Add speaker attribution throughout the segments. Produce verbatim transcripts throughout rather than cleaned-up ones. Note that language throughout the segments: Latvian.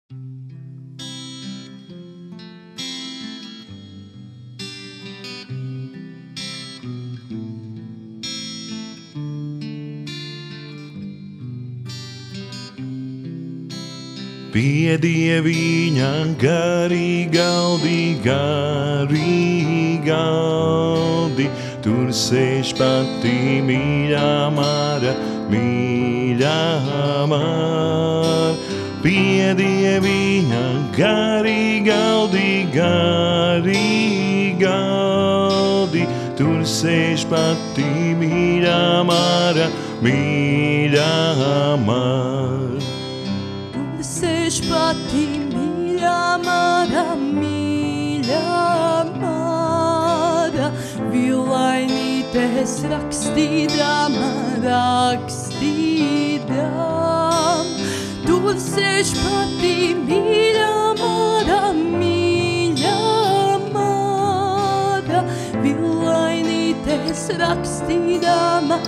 Speaker 1: Piedie viņa garī galdi, garī galdi, tur sēž pati mīļā Māra, mīļā Māra. Piedie viņa garī galdi, garī galdi, tur sēž pati mīļā Māra, mīļā Māra.
Speaker 2: Sēž pati mīļā Māra, mīļā Māra, vilainītes rakstīdama, rakstīdam. Tur sēž pati mīļā Māra, mīļā Māra, vilainītes rakstīdama,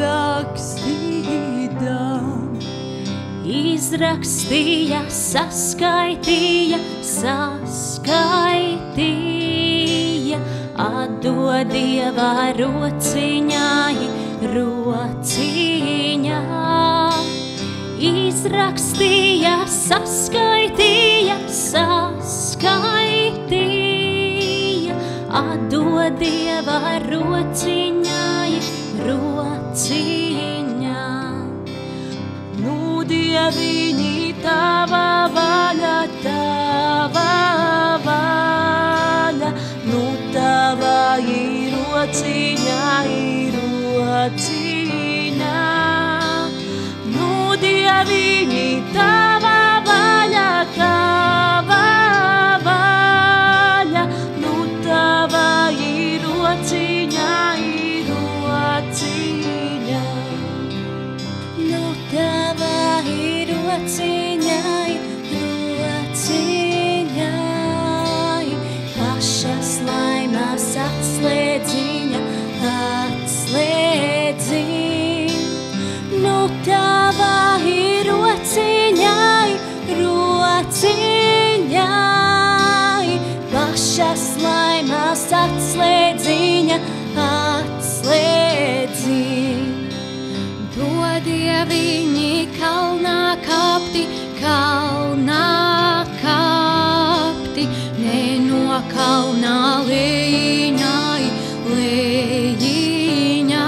Speaker 2: rakstīdam.
Speaker 3: Izrakstīja, saskaitīja, saskaitīja, atdod Dieva rociņai, rociņā. Izrakstīja, saskaitīja, saskaitīja, atdod Dieva rociņai, rociņā. Dieviņi, tava vaļa, tava vaļa, nu tava ir rociņa, ir rociņa. Nu Dieviņi, tava vaļa, tava vaļa, nu tava ir rociņa, ir rociņa. Nu tava ir rociņai, rociņai, pašas laimās atslēdziņa, atslēdziņ. Nu tava ir rociņai, rociņai, pašas laimās atslēdziņa, atslēdziņ. Dieviņi kalnā kapti, kalnā kapti, ne no kalnā lejiņai, lejiņā.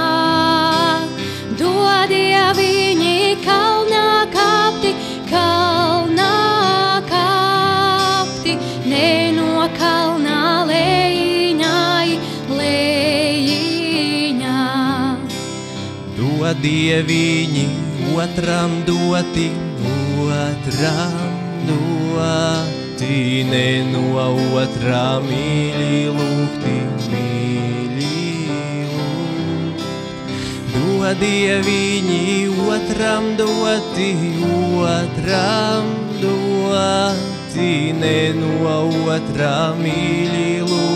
Speaker 3: Dieviņi kalnā kapti, kalnā kapti, ne no kalnā lejiņai, lejiņā.
Speaker 4: Dieviņi otram doti, otram doti, ne no otrā mīļi lūgti, mīļi lūgt. Dieviņi otram doti, otram doti, ne no otrā mīļi lūgti.